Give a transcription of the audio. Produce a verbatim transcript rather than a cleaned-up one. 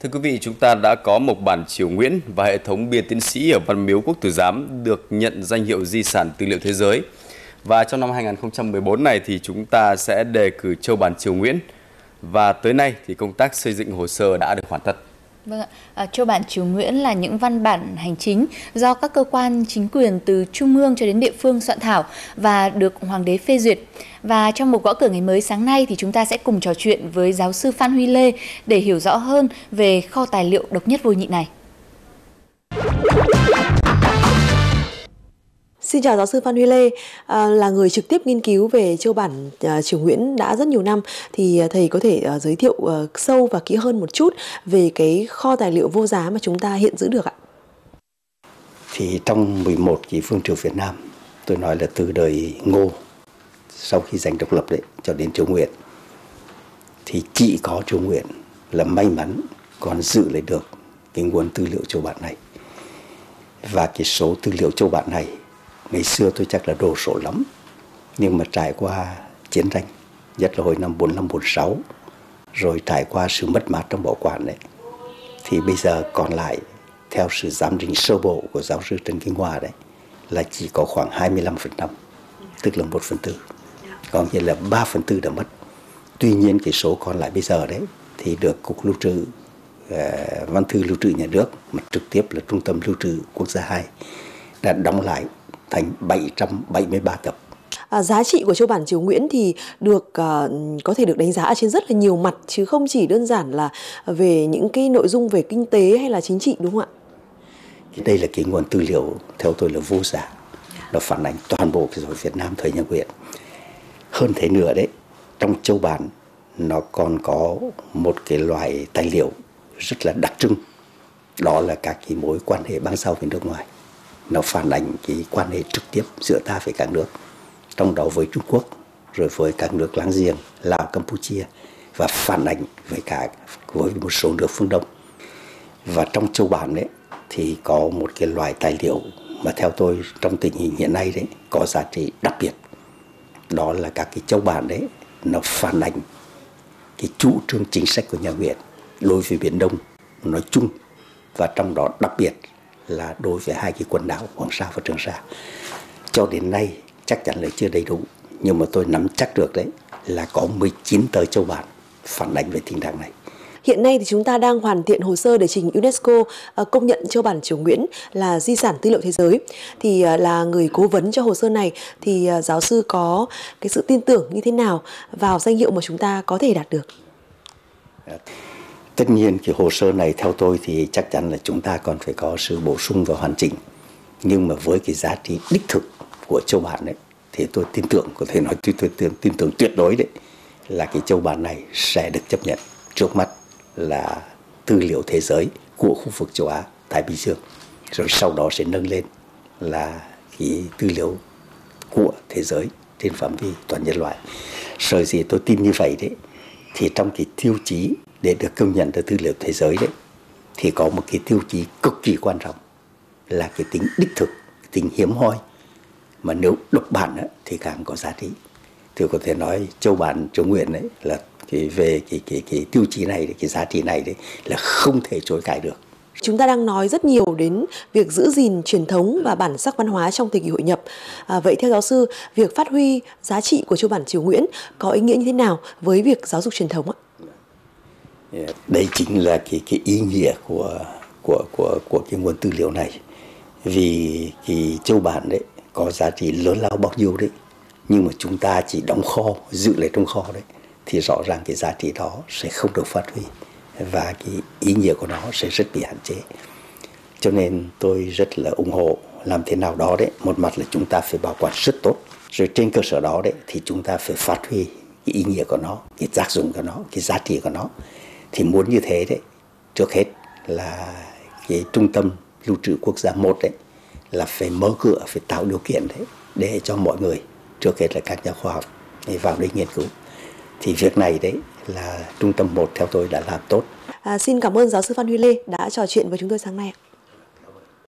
Thưa quý vị, chúng ta đã có mộc bản Triều Nguyễn và hệ thống bia tiến sĩ ở Văn Miếu Quốc Tử Giám được nhận danh hiệu di sản tư liệu thế giới. Và trong năm hai nghìn không trăm mười bốn này thì chúng ta sẽ đề cử châu bản Triều Nguyễn. Và tới nay thì công tác xây dựng hồ sơ đã được hoàn tất. Vâng ạ, à, châu bản Triều Nguyễn là những văn bản hành chính do các cơ quan chính quyền từ trung ương cho đến địa phương soạn thảo và được hoàng đế phê duyệt. Và trong một gõ cửa ngày mới sáng nay thì chúng ta sẽ cùng trò chuyện với giáo sư Phan Huy Lê để hiểu rõ hơn về kho tài liệu độc nhất vô nhị này. Xin chào giáo sư Phan Huy Lê, à, là người trực tiếp nghiên cứu về châu bản à, Triều Nguyễn đã rất nhiều năm, thì thầy có thể à, giới thiệu à, sâu và kỹ hơn một chút về cái kho tài liệu vô giá mà chúng ta hiện giữ được ạ? Thì trong mười một cái vương triều Việt Nam, tôi nói là từ đời Ngô sau khi giành độc lập đấy cho đến Triều Nguyễn, thì chỉ có Triều Nguyễn là may mắn còn giữ lại được cái nguồn tư liệu châu bản này. Và cái số tư liệu châu bản này ngày xưa tôi chắc là đồ sộ lắm, nhưng mà trải qua chiến tranh, nhất là hồi năm bốn năm bốn sáu, rồi trải qua sự mất mát trong bảo quản đấy, thì bây giờ còn lại theo sự giám định sơ bộ của giáo sư Trần Kinh Hoa đấy là chỉ có khoảng hai mươi lăm phần trăm, tức là một phần tư, còn như là ba phần tư đã mất. Tuy nhiên cái số còn lại bây giờ đấy thì được Cục Lưu trữ uh, Văn thư Lưu trữ Nhà nước, mà trực tiếp là Trung tâm Lưu trữ Quốc gia hai, đã đóng lại thành bảy trăm bảy mươi ba tập. À, giá trị của châu bản Triều Nguyễn thì được uh, có thể được đánh giá ở trên rất là nhiều mặt, chứ không chỉ đơn giản là về những cái nội dung về kinh tế hay là chính trị, đúng không ạ? Đây là cái nguồn tư liệu theo tôi là vô giá, nó phản ánh toàn bộ cái rồi Việt Nam thời nhà Nguyễn. Hơn thế nữa đấy, trong châu bản nó còn có một cái loại tài liệu rất là đặc trưng, đó là các cái mối quan hệ bang giao với nước ngoài. Nó phản ánh cái quan hệ trực tiếp giữa ta với các nước, trong đó với Trung Quốc, rồi với các nước láng giềng Lào, Campuchia, và phản ánh với cả với một số nước phương Đông. Và trong châu bản đấy thì có một cái loại tài liệu mà theo tôi trong tình hình hiện nay đấy có giá trị đặc biệt, đó là các cái châu bản đấy nó phản ánh cái chủ trương chính sách của nhà Nguyễn đối với Biển Đông nói chung, và trong đó đặc biệt là đối với hai cái quần đảo Hoàng Sa và Trường Sa. Cho đến nay chắc chắn là chưa đầy đủ, nhưng mà tôi nắm chắc được đấy là có mười chín tờ châu bản phản ánh về tình trạng này. Hiện nay thì chúng ta đang hoàn thiện hồ sơ để trình UNESCO uh, công nhận châu bản Triều Nguyễn là di sản tư liệu thế giới. Thì uh, là người cố vấn cho hồ sơ này thì uh, giáo sư có cái sự tin tưởng như thế nào vào danh hiệu mà chúng ta có thể đạt được? Tất nhiên cái hồ sơ này theo tôi thì chắc chắn là chúng ta còn phải có sự bổ sung và hoàn chỉnh. Nhưng mà với cái giá trị đích thực của châu bản đấy thì tôi tin tưởng, có thể nói tôi, tôi, tôi tin tưởng tuyệt đối đấy là cái châu bản này sẽ được chấp nhận trước mắt là tư liệu thế giới của khu vực châu Á Thái Bình Dương, rồi sau đó sẽ nâng lên là cái tư liệu của thế giới trên phạm vi toàn nhân loại. Sở dĩ tôi tin như vậy đấy thì trong cái tiêu chí để được công nhận là tư liệu thế giới đấy thì có một cái tiêu chí cực kỳ quan trọng là cái tính đích thực, tính hiếm hoi, mà nếu độc bản ấy, thì càng có giá trị. Thì có thể nói châu bản Triều Nguyễn đấy là cái về cái, cái, cái tiêu chí này, cái giá trị này đấy là không thể chối cãi được. Chúng ta đang nói rất nhiều đến việc giữ gìn truyền thống và bản sắc văn hóa trong thời kỳ hội nhập. À, vậy theo giáo sư, việc phát huy giá trị của châu bản Triều Nguyễn có ý nghĩa như thế nào với việc giáo dục truyền thống ạ? Đây chính là cái, cái ý nghĩa của, của, của, của cái nguồn tư liệu này. Vì cái châu bản đấy có giá trị lớn lao bao nhiêu đấy, nhưng mà chúng ta chỉ đóng kho, giữ lại trong kho đấy, thì rõ ràng cái giá trị đó sẽ không được phát huy và cái ý nghĩa của nó sẽ rất bị hạn chế. Cho nên tôi rất là ủng hộ làm thế nào đó đấy, một mặt là chúng ta phải bảo quản rất tốt, rồi trên cơ sở đó đấy thì chúng ta phải phát huy cái ý nghĩa của nó, cái tác dụng của nó, cái giá trị của nó. Thì muốn như thế đấy, trước hết là cái trung tâm lưu trữ quốc gia một đấy là phải mở cửa, phải tạo điều kiện đấy để cho mọi người, trước hết là các nhà khoa học vào đây nghiên cứu. Thì việc này đấy là trung tâm một theo tôi đã làm tốt. À, xin cảm ơn giáo sư Phan Huy Lê đã trò chuyện với chúng tôi sáng nay ạ.